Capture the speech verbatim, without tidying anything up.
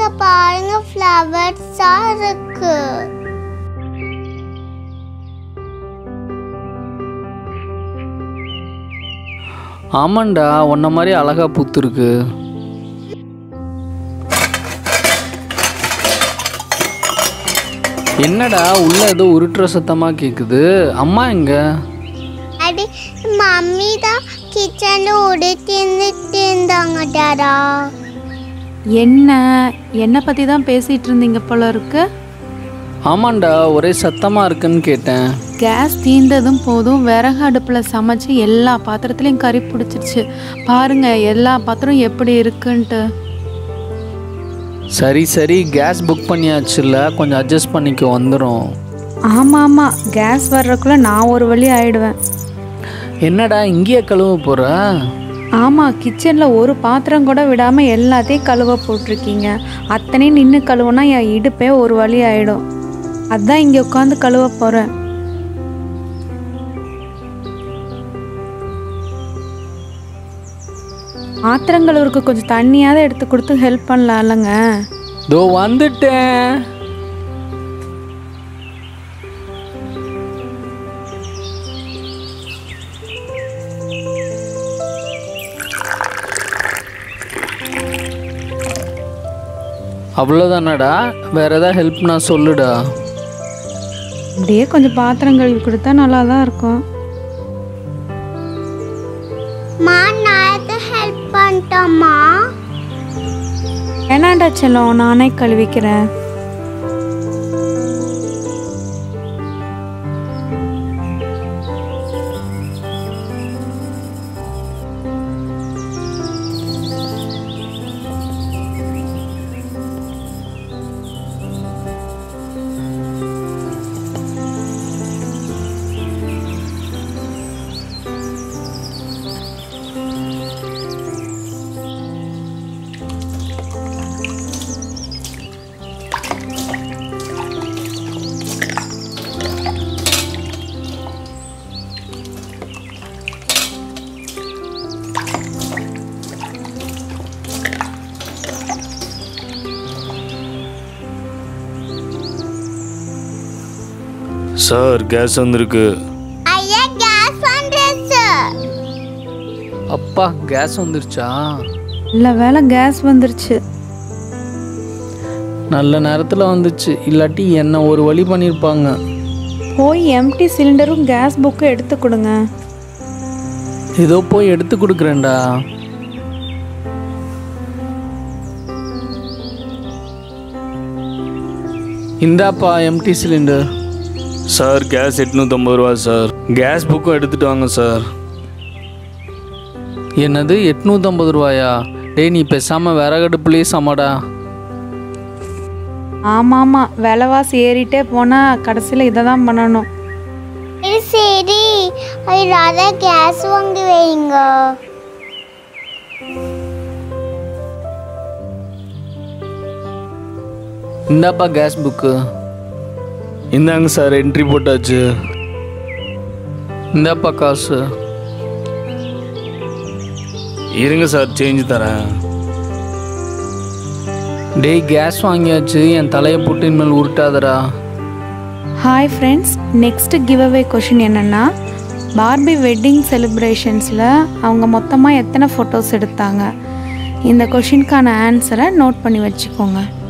இங்க பாருங்க ஃப்ளவர்ஸா இருக்கு. ஆமாண்டா, உன்ன மாதிரி அழகா பூத்துருக்கு. என்னடா உள்ள ஏதோ உருட்டுற சத்தமா கேக்குது? அம்மா எங்க? அடி மம்மி தான் கிச்சன்ல உடுத்திட்டு இருந்தாங்க டாடா. என்ன என்ன பற்றி தான் பேசிகிட்டு இருந்தீங்க போல இருக்கு. ஆமாண்டா, ஒரே சத்தமா இருக்குன்னு கேட்டேன். கேஸ் தீர்ந்ததும் போதும் விறகு அடுப்பில் சமைச்சு எல்லா பாத்திரத்துலேயும் கறி பிடிச்சிருச்சு. பாருங்க எல்லா பாத்திரம் எப்படி இருக்குன்ட்டு. சரி சரி, கேஸ் புக் பண்ணியாச்சுல்ல, கொஞ்சம் அட்ஜஸ்ட் பண்ணிக்க, வந்துடும். ஆமாம் ஆமாம், கேஸ் வர்றதுக்குள்ளே நான் ஒரு வழி ஆயிடுவேன். என்னடா இங்கேயே கழுவ போகிற? ஆமாம், கிச்சனில் ஒரு பாத்திரம் கூட விடாமல் எல்லாத்தையும் கழுவ போட்டிருக்கீங்க. அத்தனையும் நின்று கழுவுனா என் இடுப்பே ஒரு வழி ஆகிடும். அதான் இங்கே உட்காந்து கழுவ போகிறேன். பாத்திரம் கழுவுறதுக்கு கொஞ்சம் தண்ணியாவது எடுத்து கொடுத்து ஹெல்ப் பண்ணலாம் இல்லைங்க? தோ வந்துட்டேன். அவ்வளோதானடா, வேற ஏதாவது ஹெல்ப் நான் சொல்லுடா. அப்படியே கொஞ்சம் பாத்திரம் கழுவி கொடுத்தா நல்லா தான் இருக்கும். மா நான் ஹெல்ப் பண்ணிட்டோமா? வேணாண்டா செல்லம், நானே கழுவிக்கிறேன். சார், கேஸ் வந்திருக்கு. ஐயா கேஸ் வந்துருச்சு. அப்பா, கேஸ் வந்துருச்சா? இல்லை வேலை, கேஸ் வந்துருச்சு. நல்ல நேரத்தில் வந்துச்சு, இல்லாட்டி என்ன ஒரு வழி பண்ணியிருப்பாங்க. போய் எம்டி சிலிண்டரும் கேஸ் புக்கும் எடுத்து கொடுங்க. ஏதோ போய் எடுத்து கொடுக்குறேன்டா. இந்தாப்பா எம்டி சிலிண்டர். சார், கேஸ் எட்நூற்றம்பது ரூபா சார். கேஸ் புக்கும் எடுத்துகிட்டு வாங்க சார். என்னது எட்நூற்றம்பது ரூபாயா? டேய், நீ பேசாமல் விறகடுப்புலேயே சமாடா. ஆமாம் ஆமாம், விலைவாசி ஏறிட்டே போனால் கடைசியில் இதை தான் பண்ணணும். சரி, ராதா கேஸ் வாங்கி வைங்க. இந்தாப்பா கேஸ் புக்கு. இந்தாங்க சார், என்ட்ரி போட்டாச்சு. இந்தாப்பா காசு. இருங்க சார், சேஞ்ச் தரேன். டேய், கேஸ் வாங்கியாச்சு, என் தலையை போட்டு இனிமேல் உருட்டாதடா. Hi friends, next give away question என்னென்னா, பார்பி வெட்டிங் செலிப்ரேஷன்ஸில் அவங்க மொத்தமாக எத்தனை ஃபோட்டோஸ் எடுத்தாங்க? இந்த கொஷினுக்கான ஆன்சரை நோட் பண்ணி வச்சுக்கோங்க.